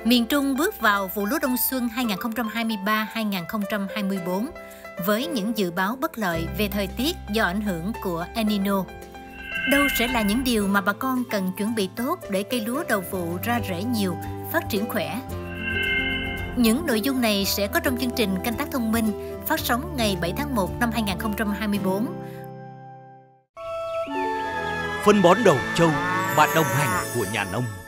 Miền Trung bước vào vụ lúa đông xuân 2023-2024 với những dự báo bất lợi về thời tiết do ảnh hưởng của El Nino. Đâu sẽ là những điều mà bà con cần chuẩn bị tốt để cây lúa đầu vụ ra rễ nhiều, phát triển khỏe? Những nội dung này sẽ có trong chương trình Canh tác thông minh phát sóng ngày 7 tháng 1 năm 2024. Phân bón đầu trâu, bạn đồng hành của nhà nông.